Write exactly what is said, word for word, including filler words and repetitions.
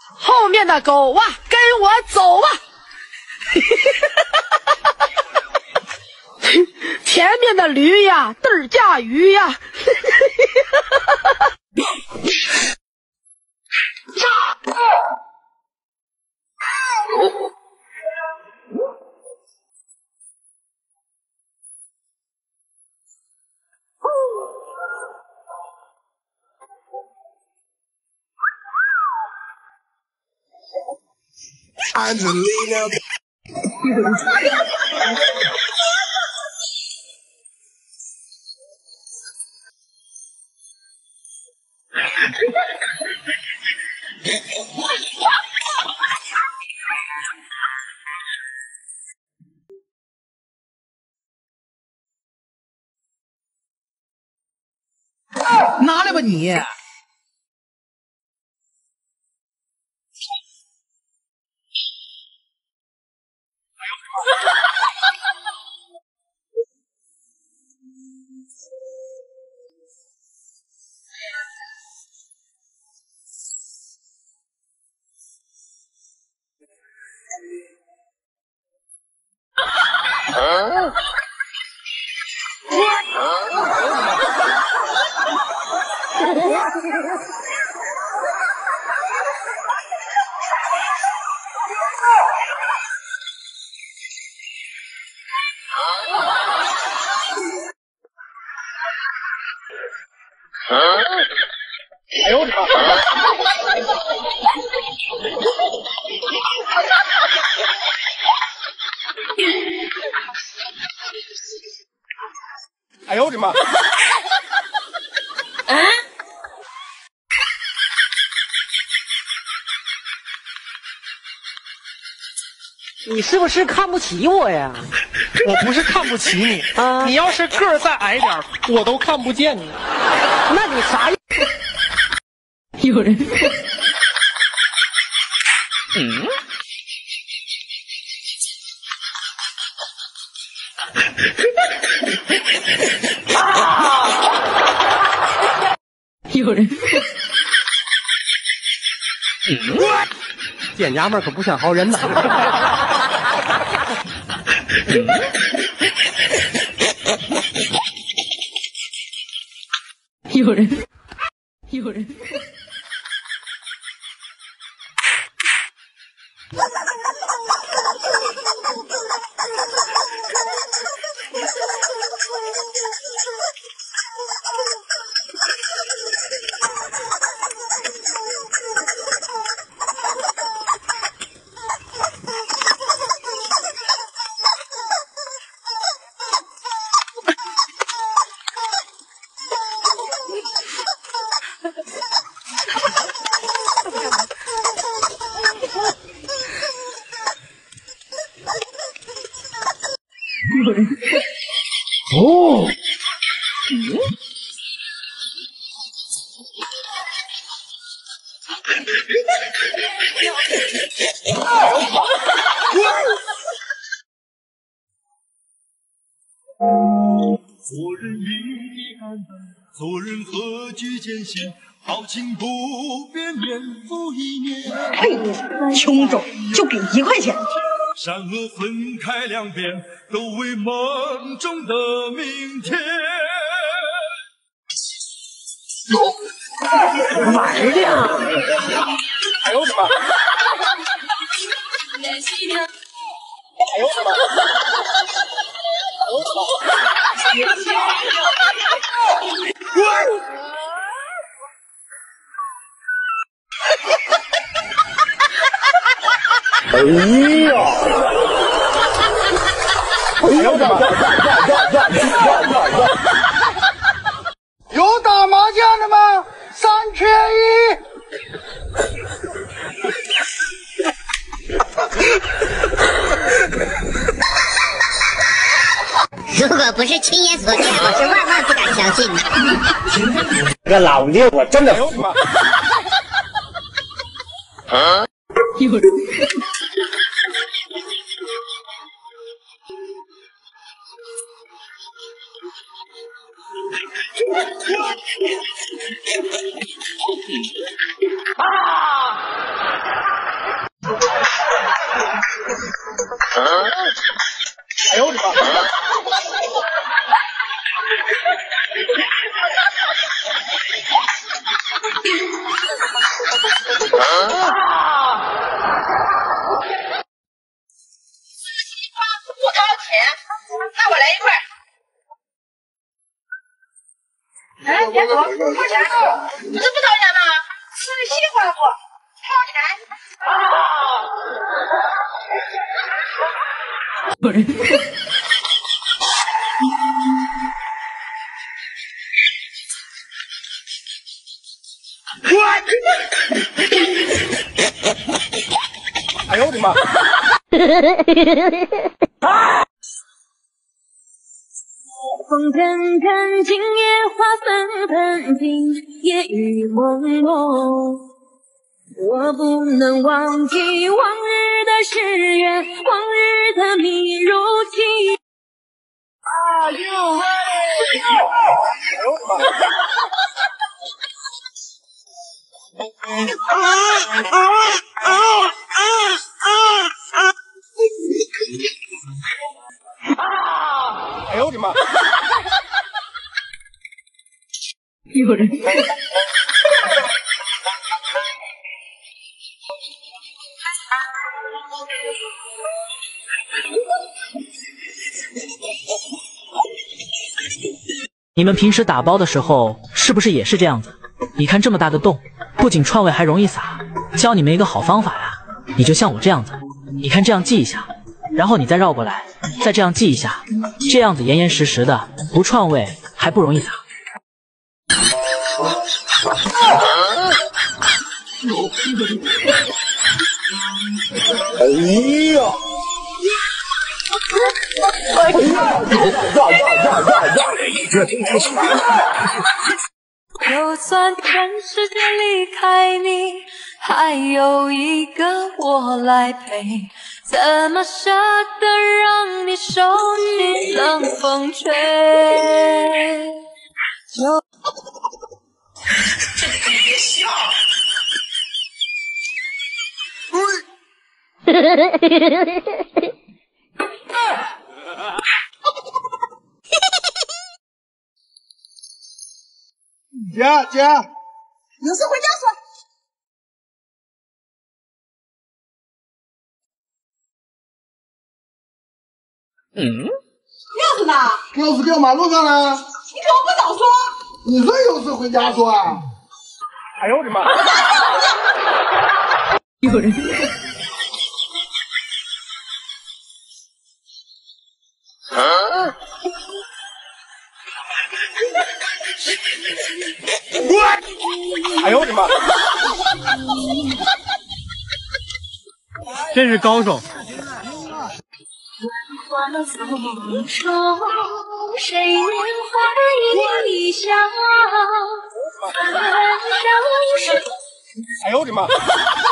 后面的狗啊，跟我走啊！前面的驴呀，嘚儿驾驭呀！ Angelina 拿来吧你！ 啊哎呦我的妈！哎呦我的妈！ 啊！ 你是不是看不起我呀？ 我不是看不起你啊， 你要是个儿再矮点儿，我都看不见你。 那你啥？ 有人。 嗯。 有人。 嗯。见娘们可不像好人呐。嗯。 有人。有人。 哦， 嗯， 做人一担当，做人何惧艰险，豪情不变，年复一年。 呸！穷种就给一块钱。 善恶分开两边，都为梦中的明天。 玩的呀！ 哎呦我的妈！哎呦我的妈！哎呦我的妈！ 哎呀！哎呦我的妈！ 有打麻将的吗？三缺一。 如果不是亲眼所见，我是万万不敢相信的。 这个老六，我真的。 哎呦我的妈！ 啊！ 有人。 啊！ 不掏钱，那我来一块。哎，别走，掏钱！不是不掏钱吗？是西瓜不？掏钱！啊！不是。 哎呦我的妈！ 风腾腾，今夜花纷纷，今夜雨蒙蒙。我不能忘记往日的誓言，往日的蜜如情。啊，you ready？ 哎呦我的妈！ 有人。 你们平时打包的时候是不是也是这样子？你看这么大个洞，不仅串位还容易洒。教你们一个好方法呀，你就像我这样子，你看这样系一下，然后你再绕过来，再这样系一下，这样子严严实实的，不串位还不容易洒。 哎呀！哎呀！呀呀呀呀呀！这真是。 就算全世界离开你，还有一个我来陪，怎么舍得让你受尽冷风吹？就姐姐， 有事回家说。 嗯， 钥匙呢？ 钥匙掉马路上了。 你怎么不早说？ 你说有事回家说啊？ 哎呦我的妈！ 有人。 哎呦我的妈！真是高手。 谁年华一笑？ 哎呦我的妈！